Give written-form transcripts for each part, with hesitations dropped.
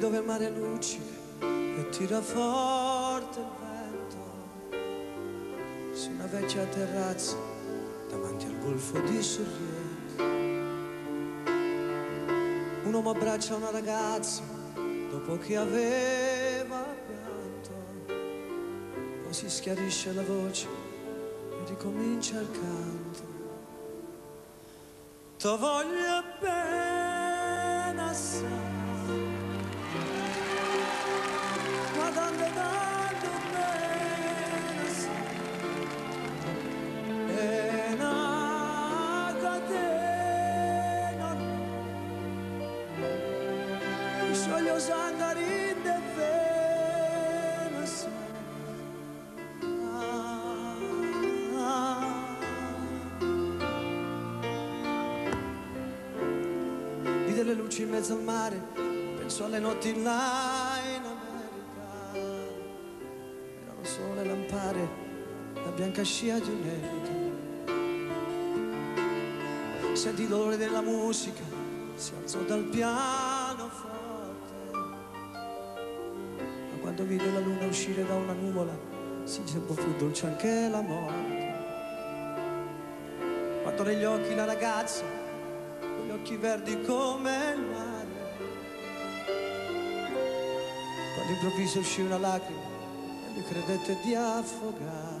dove il mare luccica e tira forte il vento, su una vecchia terrazza davanti al golfo di Sorrento. Un uomo abbraccia una ragazza dopo che aveva pianto, poi si schiarisce la voce e ricomincia il canto. T'ho voglio bene assai, ma tanto tanto bene assai, e una catena mi scioglie sangarinde e bene assai. Vide le luci in mezzo al mare, penso alle notti là in America, erano solo le lampade, la bianca scia di un'elica. Sentì il dolore della musica, si alzò dal pianoforte, ma quando vide la luna uscire da una nuvola, si diceva fu dolce anche la morte. Guardò negli occhi la ragazza, gli occhi verdi come il mare, poi all'improvviso uscì una lacrima e lui credette di affogare.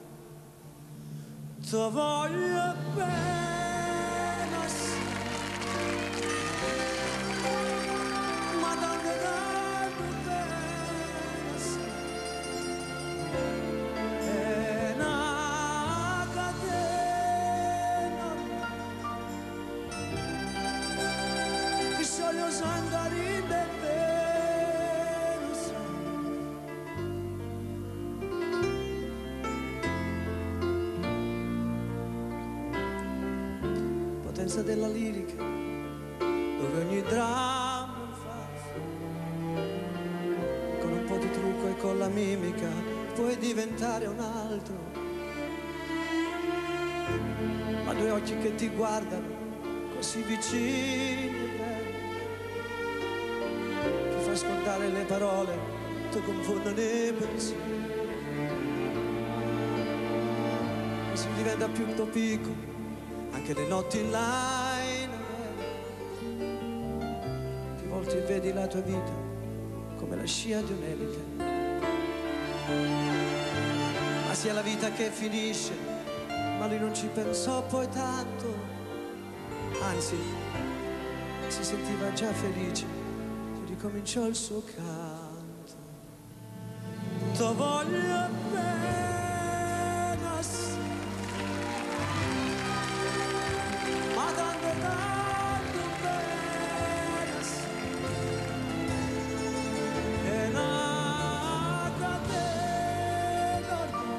T'ho voglio bene assai, ma tanto tanto bene assai, e una catena mi scioglie sangarinde e bene assai. Potenza della lirica, dove ogni dramma è un falso, con un po' di trucco e con la mimica puoi diventare un altro, ma due occhi che ti guardano così vicini e belli, ti fa scordare le parole, ti confondono i pensieri, così diventa più piccolo anche le notti là in America, ti volti e vedi la tua vita come la scia di un'elica, ma sia la vita che finisce, ma lui non ci pensò poi tanto, anzi si sentiva già felice e ricominciò il suo canto. T'ho voglio bene assai, ma tanto tanto bene assai, e una catena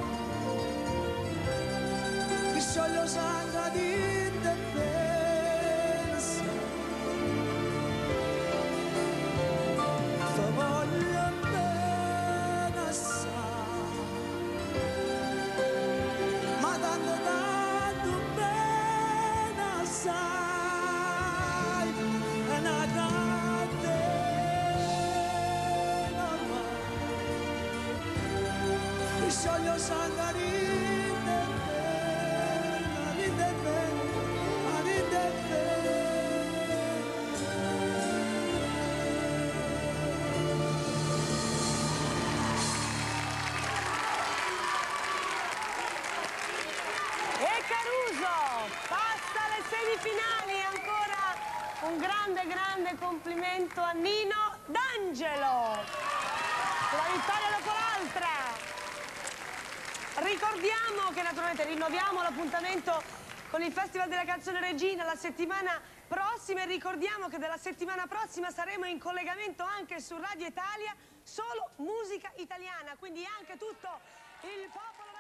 mi scioglie sangarinde e bene assai. T'ho voglio bene assai, ma tanto tanto bene assai, e una catena mi scioglie sangarinde e bene, rinde e bene, rinde e bene. E Caruso passa alle semifinali. Ancora un grande complimento a Nino D'Angelo, una vittoria dopo l'altra. Ricordiamo che naturalmente rinnoviamo l'appuntamento con il Festival della Canzone Regina la settimana prossima, e ricordiamo che dalla settimana prossima saremo in collegamento anche su Radio Italia, solo musica italiana, quindi anche tutto il popolo